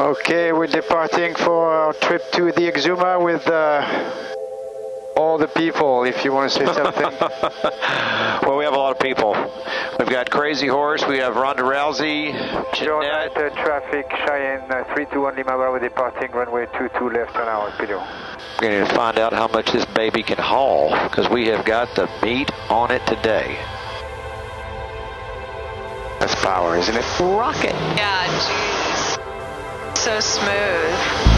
Okay, we're departing for our trip to the Exuma with all the people, if you want to say something. Well, we have a lot of people. We've got Crazy Horse, we have Ronda Rousey, Jeanette. Traffic, Cheyenne 321 Lima Bravo departing runway 22 left on our pillow. We're going to find out how much this baby can haul, because we have got the meat on it today. That's power, isn't it? Rocket. Yeah, jeez. So smooth.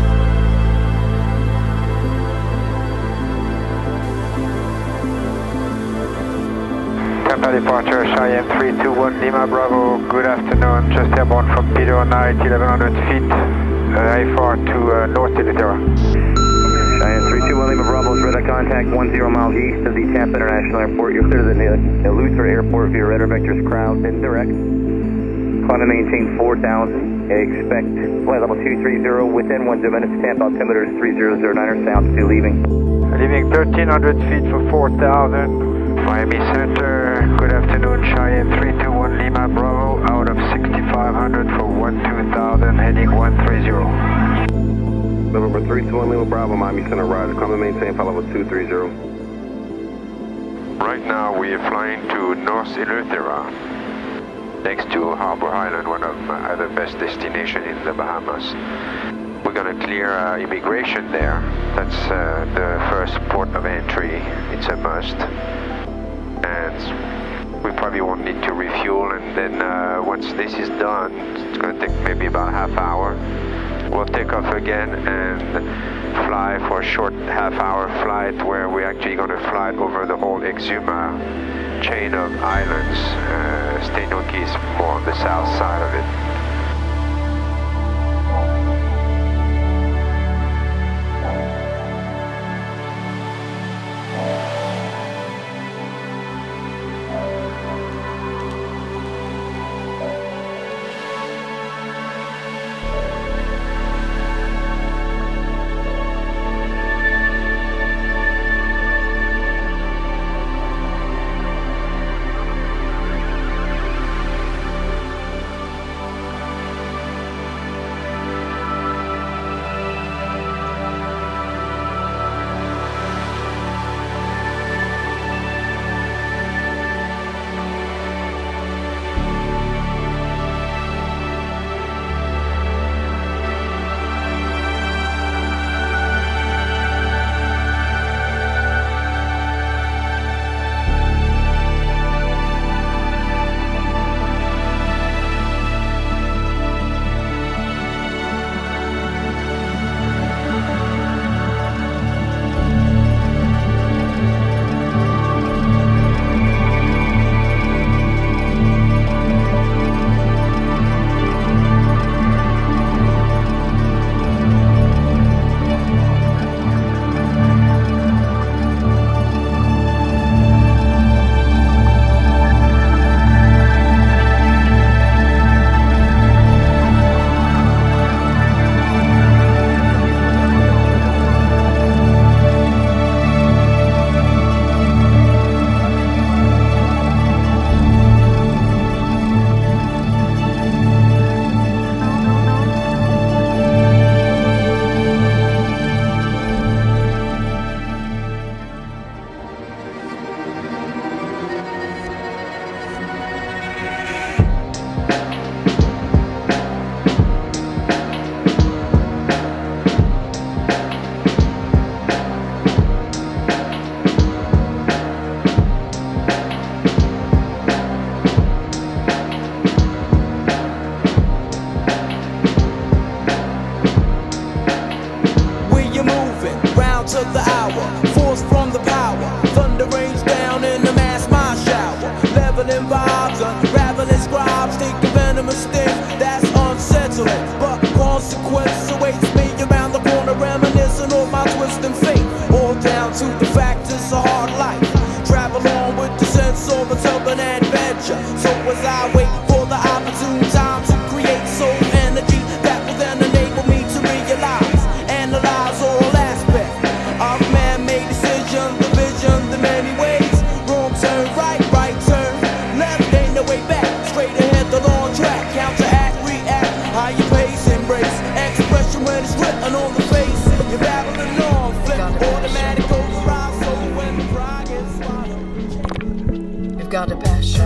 Tampa departure, Cheyenne 321 Lima Bravo. Good afternoon. Just airborne from Peter Night, 1100 feet. IFR to North Eleuthera. Cheyenne 321 Lima Bravo is radar contact 10 miles east of the Tampa International Airport. You're clear to the Eleuthera Airport via radar vectors crowd and direct. Climb and maintain 4,000. Expect flight level 230 within 1 minutes. Tampa altimeter is 3009er, sound to leaving. Leaving 1,300 feet for 4,000. Miami Center, good afternoon, Cheyenne 321 Lima Bravo, out of 6,500 for 12,000, heading 130. November 321 Lima Bravo, Miami Center, rise. Climb and maintain flight level 230. Right now we are flying to North Eleuthera, next to Harbor Island, one of the best destinations in the Bahamas. We're going to clear immigration there. That's the first port of entry. It's a must. And we probably won't need to refuel, and then once this is done, it's going to take maybe about a half hour. We'll take off again and fly for a short half-hour flight where we're actually going to fly over the whole Exuma chain of islands. Stenoki is more on the south side of it. Analyze all aspects of man-made And on the face, you're babbling on. Flip automatic override, so when the pride gets swallowed. You've got a passion.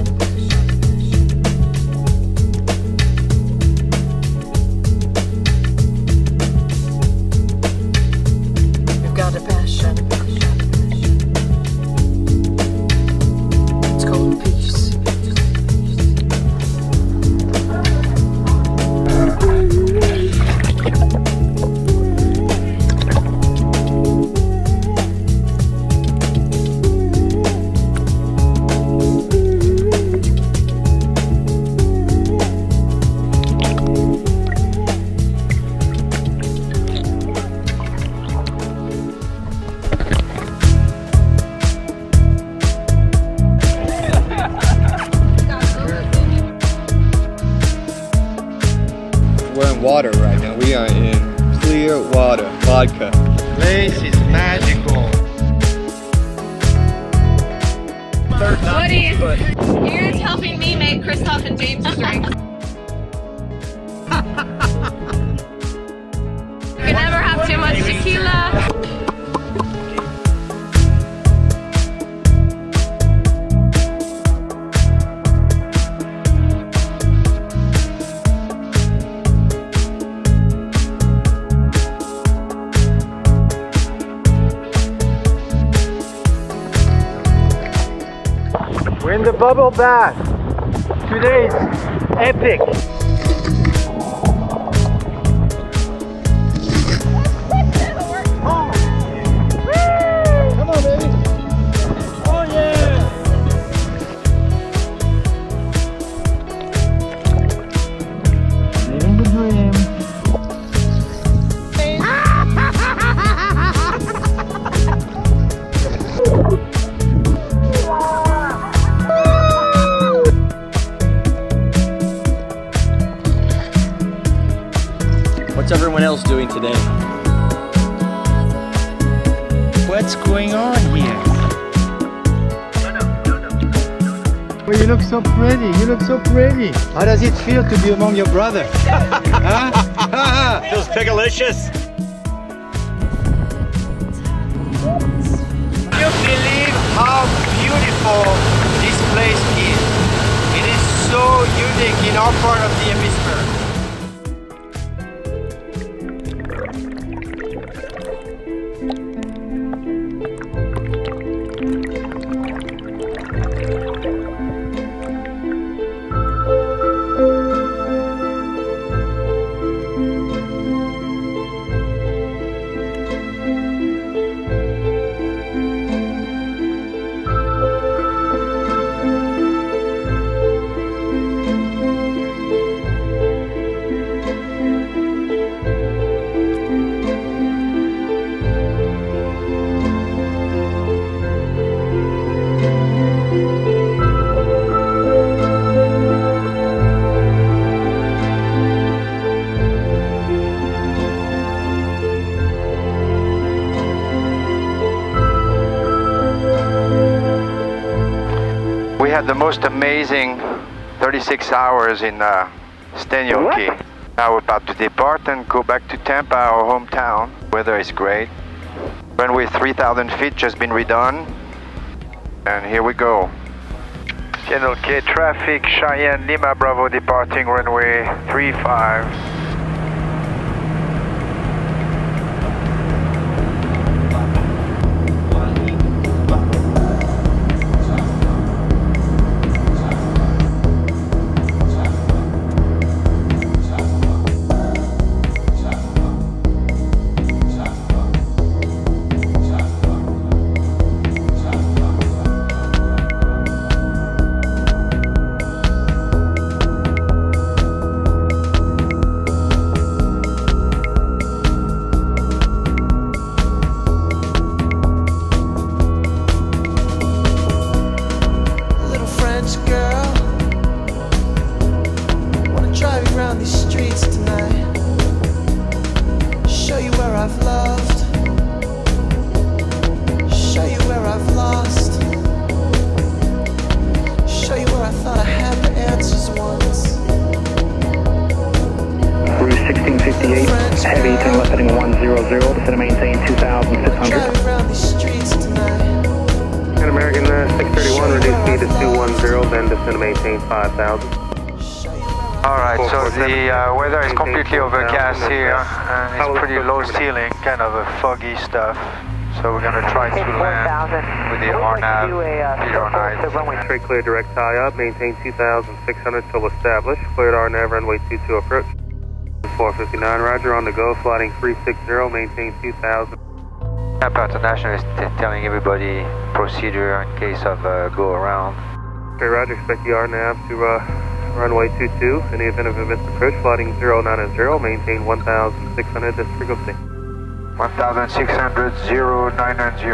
You've got a passion. It's called peace. We're in water right now. We are in clear water, vodka. Place is magical. Woody, Aaron's helping me make Christoph and James drink. You can never have too much tequila. We're in the bubble bath. Today is epic. Come on, baby. Oh yeah. Living the dream. What's everyone else doing today? What's going on here? Well, you look so pretty. You look so pretty. How does it feel to be among your brothers? Huh? Feels pigalicious. Can you believe how beautiful this place is? It is so unique in our part of the hemisphere. We had the most amazing 36 hours in Stenio Key. Now we're about to depart and go back to Tampa, our hometown. Weather is great. Runway 3,000 feet just been redone. And here we go. Channel K traffic, Cheyenne Lima Bravo departing runway 35. 2100, descend and maintain 2600. And American 631, reduce speed to 210, then descend and maintain 5000. Alright, so the weather is completely overcast here, and it's pretty low ceiling, kind of a foggy stuff. So we're going to try to land with the RNAV, Peter on height. Runway straight clear, direct tie up, maintain 2600 till established. Cleared RNAV, runway 22 approach. 459, roger, on the go, flighting 360, maintain 2000. Tampa International is telling everybody procedure in case of go around. Okay, roger, expect the RNAV to runway 22. In the event of a missed approach, flighting 090, maintain 1600, this frequency. 1600, 090.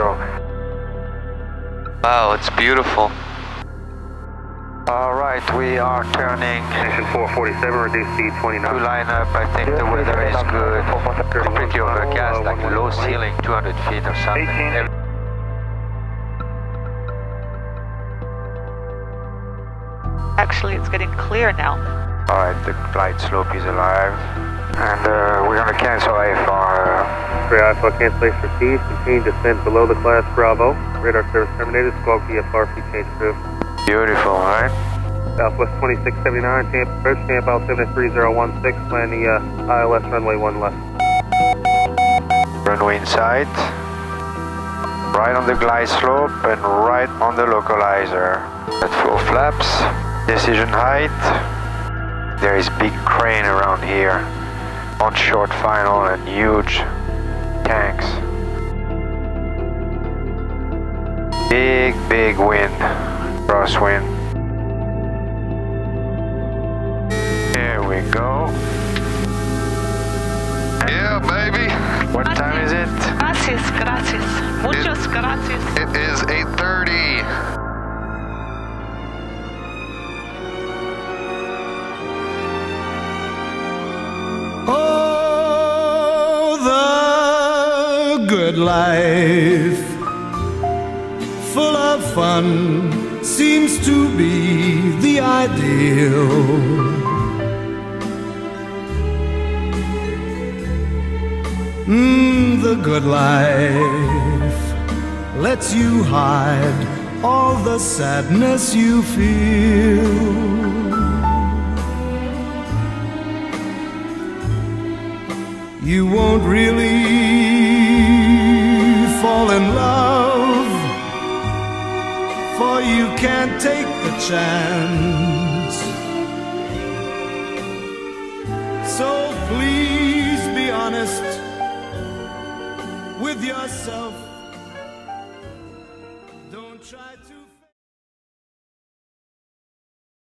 Wow, it's beautiful. Alright, we are turning Station 447, reduce speed 29. to line up. I think the weather is good. Completely overcast, like low ceiling, 200 feet or something. Actually, it's getting clear now. Alright, the flight slope is alive. And we're going to cancel AFR. IFR cancellation received. Continue descent below the class Bravo. Radar service terminated. Squawk VFR, free change approved. Beautiful, right? Southwest 2679, Tampa approach, Tampa altimeter 3016, land the ILS runway 1 left. Runway in sight. Right on the glide slope and right on the localizer. At full flaps. Decision height. There is big crane around here. On short final and huge tanks. Big wind. Crosswind. Here we go. Yeah, baby. What time is it? Gracias, gracias. Muchas gracias. It is 8:30. Oh, the good life, full of fun, seems to be the ideal. The good life lets you hide all the sadness you feel. You won't really fall in love, for you can't take the chance. So please be honest with yourself. Don't try to